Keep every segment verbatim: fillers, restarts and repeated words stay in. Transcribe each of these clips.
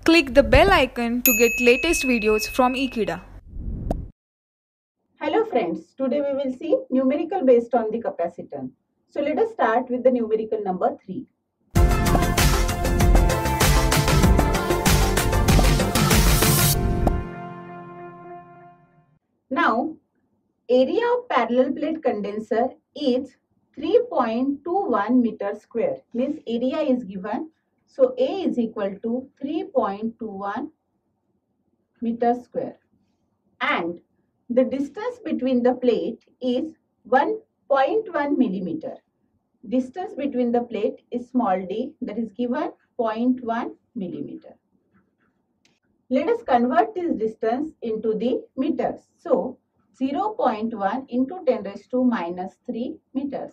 Click the bell icon to get latest videos from Ekeeda. Hello friends, today we will see numerical based on the capacitance. So let us start with the numerical number three. Now, area of parallel plate condenser is three point two one meter square. Means area is given. So A is equal to three point two one meter square. And the distance between the plate is one point one millimeter. Distance between the plate is small d, that is given zero point one millimeter. Let us convert this distance into the meters. So, zero point one into ten raised to minus three meters.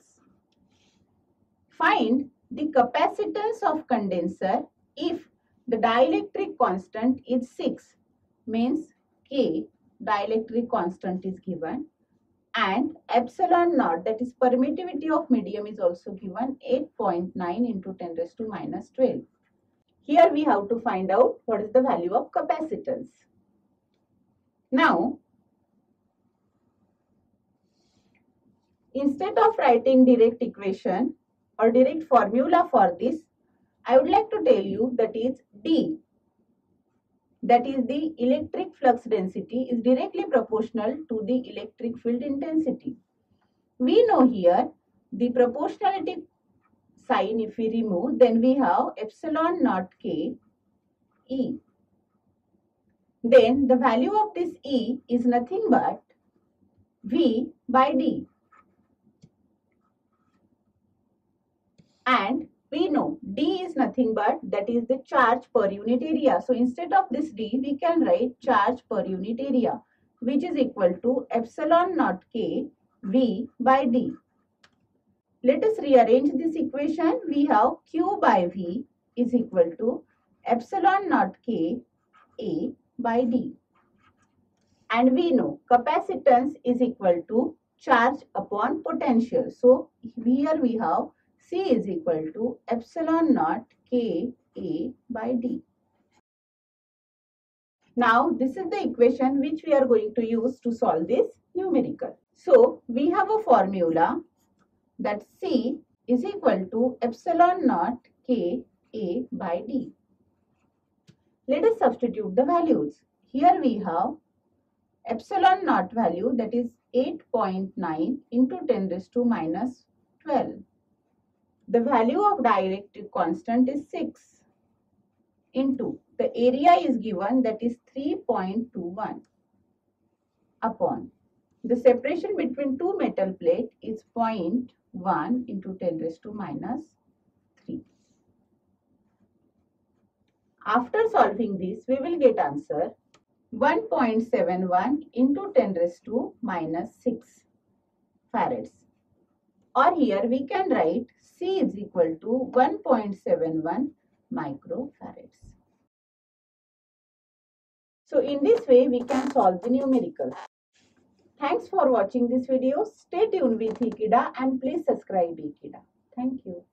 Find the capacitance of condenser if the dielectric constant is six, means K, dielectric constant is given, and epsilon naught, that is permittivity of medium, is also given eight point nine into ten raised to minus twelve. Here we have to find out what is the value of capacitance. Now, instead of writing direct equation or direct formula for this, I would like to tell you that is D, that is the electric flux density, is directly proportional to the electric field intensity. We know here the proportionality sign, if we remove, then we have epsilon naught K E. Then the value of this E is nothing but V by D. And we know D is nothing but that is the charge per unit area. So instead of this D, we can write charge per unit area, which is equal to epsilon naught K V by D. Let us rearrange this equation. We have Q by V is equal to epsilon naught K A by D. And we know capacitance is equal to charge upon potential. So here we have C is equal to epsilon naught K A by D. Now this is the equation which we are going to use to solve this numerical. So we have a formula that C is equal to epsilon naught K A by D. Let us substitute the values. Here we have epsilon naught value, that is eight point nine into ten raised to minus twelve. The value of dielectric constant is six into the area is given, that is three point two one, upon the separation between two metal plate is zero point one into ten raised to minus three. After solving this, we will get answer one point seven one into ten raised to minus six farads. Or here we can write C is equal to one point seven one microfarads. So in this way we can solve the numerical. Thanks for watching this video. Stay tuned with Ekeeda and please subscribe Ekeeda. Thank you.